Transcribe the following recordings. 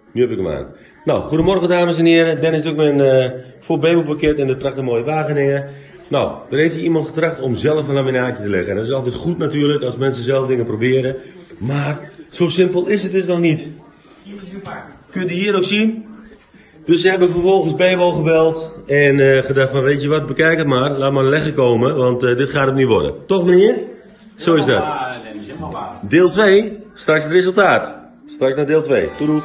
Nu heb ik hem aan. Nou, goedemorgen dames en heren. Dennis doet mijn voor Bijbelpakket in de prachtige mooie Wageningen. Nou, er heeft hier iemand getracht om zelf een laminaatje te leggen. En dat is altijd goed natuurlijk als mensen zelf dingen proberen. Maar zo simpel is het dus nog niet. Kunt u hier ook zien? Dus ze hebben vervolgens Bijbel gebeld en gedacht van weet je wat, bekijk het maar. Laat maar leggen komen, want dit gaat het niet worden. Toch meneer? Zo is dat. Deel 2, straks het resultaat. Straks naar deel 2. Doei.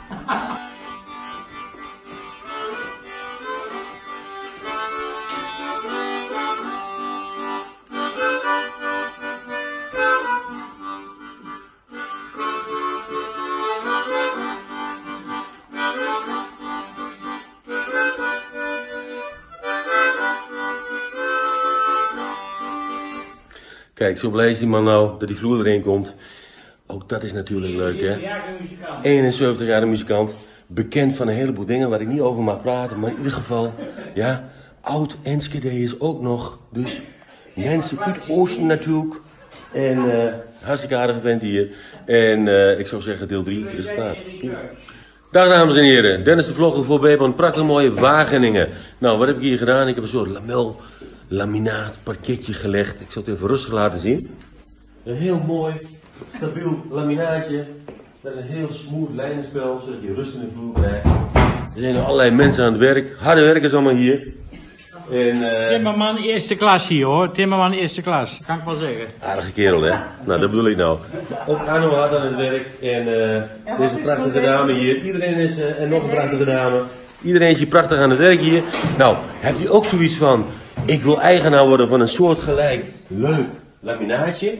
Kijk, zo blij is die man nou dat die vloer erin komt. Ook dat is natuurlijk leuk, hè? 71 jaar muzikant. Bekend van een heleboel dingen waar ik niet over mag praten. Maar in ieder geval, ja, oud Enschede is ook nog. Dus mensen uit Oosten natuurlijk. En hartstikke aardig vent hier. En ik zou zeggen deel 3, resultaat. Dag dames en heren, Dennis de Vlogger voor Bijbel, een prachtig mooie Wageningen. Nou, wat heb ik hier gedaan? Ik heb een soort laminaat parketje gelegd. Ik zal het even rustig laten zien. Een heel mooi, stabiel laminaatje. Met een heel smooth lijnenspel, zodat je rust in de vloer krijgt. Er zijn allerlei mensen aan het werk. Harde werkers allemaal hier. En, Timmerman eerste klas hier hoor. Timmerman eerste klas, kan ik wel zeggen. Aardige kerel hè. Nou, dat bedoel ik nou. Ook Arno hard aan het werk. En deze prachtige dame hier. Iedereen is, en nog een prachtige dame. Iedereen is hier prachtig aan het werk hier. Nou, heb je ook zoiets van, ik wil eigenaar worden van een soortgelijk leuk laminaatje.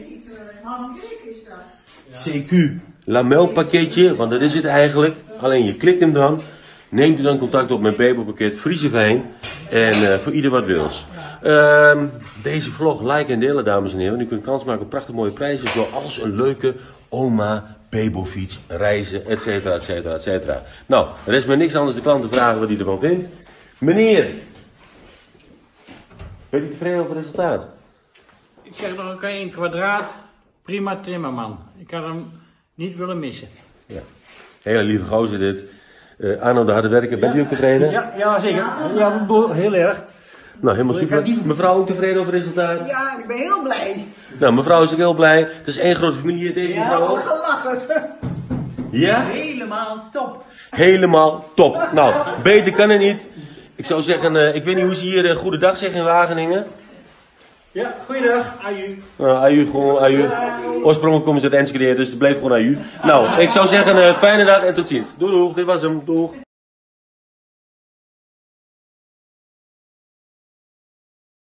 CQ lamelpakketje, want dat is het eigenlijk. Alleen je klikt hem dan. Neemt u dan contact op met Bijbelpakket Frieseveen. En voor ieder wat wils. Deze vlog like en delen dames en heren. U kunt kans maken op prachtig mooie prijzen. Zoals een leuke oma Bijbelfiets, reizen, etcetera, etcetera, etcetera. Nou, er is me niks anders de klant te vragen wat hij ervan vindt. Meneer, bent u tevreden over het resultaat? Ik zeg nog een 1 kwadraat, prima Timmerman. Ik had hem niet willen missen. Ja, hele lieve gozer dit. Arno de harde werker, bent u ook tevreden? Ja, zeker. Ja, heel erg. Nou, helemaal super. Mevrouw ook tevreden over het resultaat? Ja, ik ben heel blij. Nou, mevrouw is ook heel blij. Het is één grote familie hier, deze mevrouw ook. Gelachen. Ja? Helemaal top. Helemaal top. Nou, beter kan het niet. Ik zou zeggen, ik weet niet hoe ze hier goedendag zeggen in Wageningen. Ja, goeiedag. Aju. Aju, gewoon aju. Oorspronkelijk komen ze uit Enschede, dus het bleef gewoon aju. Nou, ik zou zeggen, fijne dag en tot ziens. Doei doeg, dit was hem. Doeg.